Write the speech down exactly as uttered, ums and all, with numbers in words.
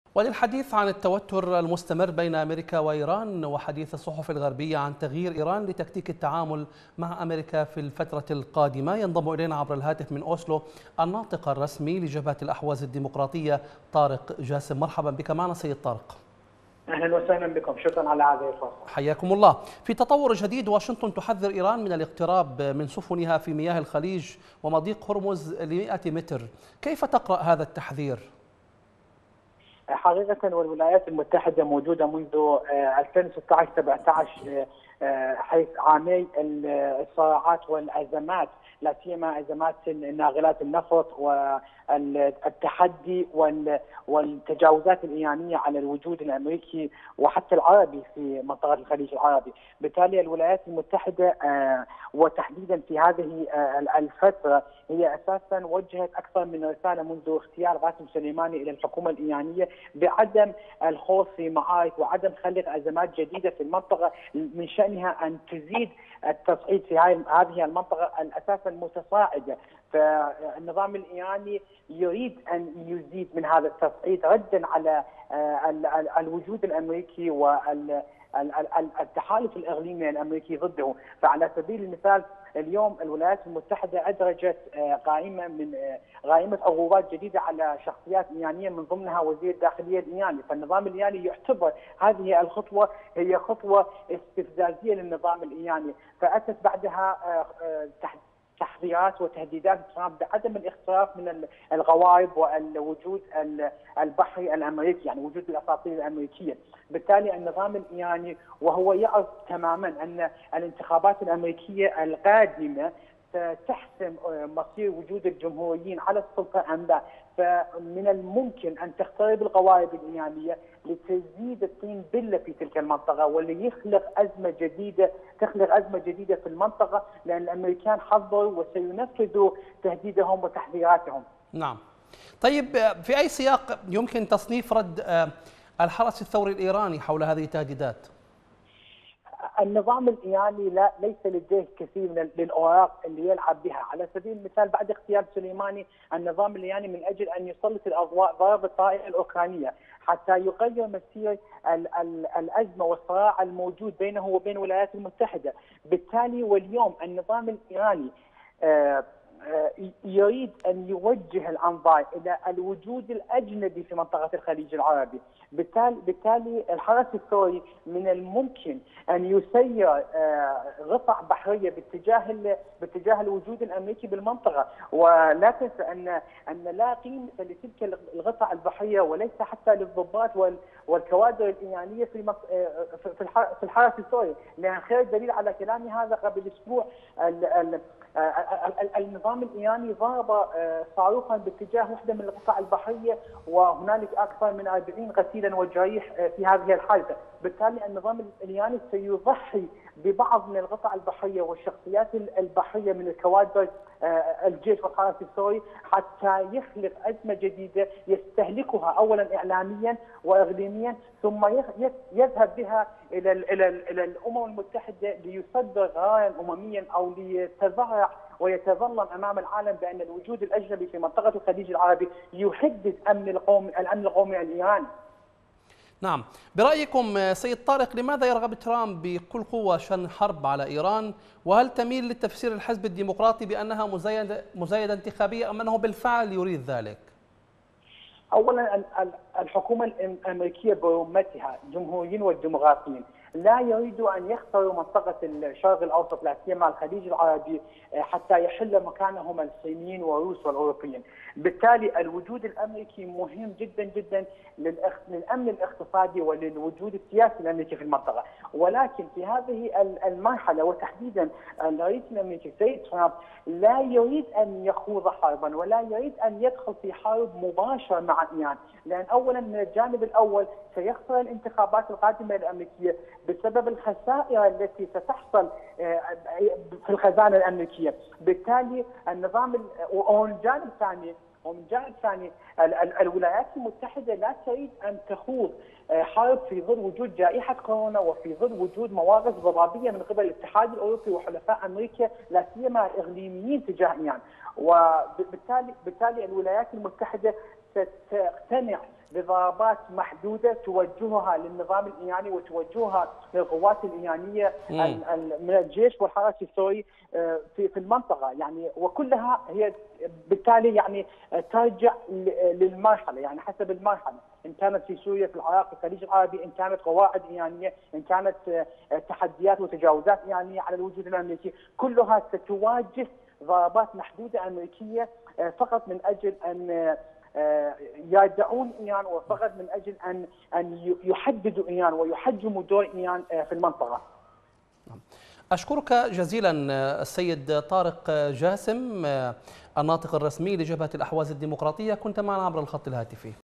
وللحديث عن التوتر المستمر بين أمريكا وإيران وحديث الصحف الغربية عن تغيير إيران لتكتيك التعامل مع أمريكا في الفترة القادمة، ينضم إلينا عبر الهاتف من أوسلو الناطق الرسمي لجبهة الأحواز الديمقراطية طارق جاسم. مرحبا بك معنا سيد طارق. اهلا وسهلا بكم، شكرا على هذه الفرصه. حياكم الله. في تطور جديد، واشنطن تحذر إيران من الاقتراب من سفنها في مياه الخليج ومضيق هرمز ل مئة متر، كيف تقرأ هذا التحذير؟ حقيقة والولايات المتحدة موجودة منذ ألفين وستة عشر سبعة عشر حيث عامي الصراعات والأزمات، لا سيما أزمات ناغلات النفط والتحدي والتجاوزات الإيرانية على الوجود الأمريكي وحتى العربي في منطقة الخليج العربي. بالتالي الولايات المتحدة وتحديدا في هذه الفترة هي أساسا وجهت أكثر من رسالة منذ اغتيال قاسم سليماني إلى الحكومة الإيرانية بعدم الخوض في معارك وعدم خلق أزمات جديدة في المنطقة، من شأنها أن تزيد التصعيد في هذه المنطقة اساسا متصاعده. فالنظام الايراني يريد ان يزيد من هذا التصعيد ردا على الوجود الامريكي والتحالف الاقليمي الامريكي ضده. فعلى سبيل المثال اليوم الولايات المتحده ادرجت قائمه من قائمه عقوبات جديده على شخصيات ايرانيه من ضمنها وزير الداخليه الايراني. فالنظام الايراني يعتبر هذه الخطوه هي خطوه استفزازيه للنظام الايراني، فاتت بعدها تحذيرات وتهديدات ترامب بعدم الاقتراب من الغوارب والوجود البحري الامريكي، يعني وجود الاساطيل الامريكيه. بالتالي النظام الايراني وهو يعرف تماما ان الانتخابات الامريكيه القادمه ستحسم مصير وجود الجمهوريين على السلطه ام لا، فمن الممكن ان تقترب القوارب الايرانيه لتزيد الطين بله في تلك المنطقه وليخلق ازمه جديده تخلق ازمه جديده في المنطقه، لان الامريكان حذروا وسينفذوا تهديدهم وتحذيراتهم. نعم. طيب، في اي سياق يمكن تصنيف رد الحرس الثوري الايراني حول هذه التهديدات؟ النظام الايراني لا ليس لديه كثير من الاوراق اللي يلعب بها. على سبيل المثال بعد اغتيال سليماني النظام الايراني من اجل ان يسلط الاضواء ضرب الطائره الاوكرانيه حتى يغير مسير ال ال الازمه والصراع الموجود بينه وبين الولايات المتحده. بالتالي واليوم النظام الايراني آه يريد أن يوجه الأنظار إلى الوجود الأجنبي في منطقة الخليج العربي. بالتالي, بالتالي الحرس الثوري من الممكن أن يسير غطاء بحرية باتجاه باتجاه الوجود الأمريكي بالمنطقة. ولا تنسى أن أن لا قيمة لتلك الغطاء البحرية وليس حتى للضباط والكوادر الإيرانية في في الحرس الثوري، لأن خير دليل على كلامي هذا قبل أسبوع النظام الإيراني ضرب صاروخا باتجاه وحده من القطع البحرية وهنالك أكثر من أربعين قتيلا وجريح في هذه الحادثة. بالتالي النظام الإيراني سيضحي ببعض من القطع البحرية والشخصيات البحرية من الكوادر الجيش والحرس الثوري حتى يخلق أزمة جديدة يستهلكها أولا إعلاميا وإقليميا، ثم يذهب بها إلى إلى إلى الأمم المتحدة ليصدر قرارا أمميا أو ليتذرع ويتظلم امام العالم بان الوجود الاجنبي في منطقه الخليج العربي يهدد امن القومي الامن القومي الايراني. نعم، برايكم سيد طارق، لماذا يرغب ترامب بكل قوه شن حرب على ايران؟ وهل تميل للتفسير الحزب الديمقراطي بانها مزايده مزايده انتخابيه ام انه بالفعل يريد ذلك؟ اولا الحكومه الامريكيه برمتها الجمهوريين والديمقراطيين لا يريدوا ان يخسروا منطقه الشرق الاوسط لا سيما الخليج العربي حتى يحل مكانهم الصينيين والروس والاوروبيين. بالتالي الوجود الامريكي مهم جدا جدا للامن الاقتصادي وللوجود السياسي الامريكي في المنطقه، ولكن في هذه المرحله وتحديدا الرئيس الامريكي سيد ترامب لا يريد ان يخوض حربا ولا يريد ان يدخل في حرب مباشره مع ايران، لان اولا من الجانب الاول سيخسر الانتخابات القادمه الامريكيه بسبب الخسائر التي ستحصل في الخزانه الامريكيه. بالتالي النظام ومن جانب ثاني ومن جانب ثاني الولايات المتحده لا تريد ان تخوض حرب في ظل وجود جائحه كورونا وفي ظل وجود مواقف ضبابيه من قبل الاتحاد الاوروبي وحلفاء امريكا لا سيما الاقليميين تجاه ايران. وبالتالي بالتالي الولايات المتحده ستقتنع بضربات محدوده توجهها للنظام الايراني وتوجهها للقوات الايرانيه من الجيش والحرس الثوري في في المنطقه، يعني وكلها هي بالتالي يعني ترجع للمرحله، يعني حسب المرحله، ان كانت في سوريا، في العراق، في الخليج العربي، ان كانت قواعد ايرانيه، ان كانت تحديات وتجاوزات ايرانيه على الوجود الامريكي، كلها ستواجه ضربات محدوده امريكيه فقط من اجل ان يدعون ايران، وفقط من اجل ان ان يحددوا ايران ويحجموا دور ايران في المنطقه. أشكرك جزيلا السيد طارق جاسم، الناطق الرسمي لجبهة الأحواز الديمقراطية، كنت معنا عبر الخط الهاتفي.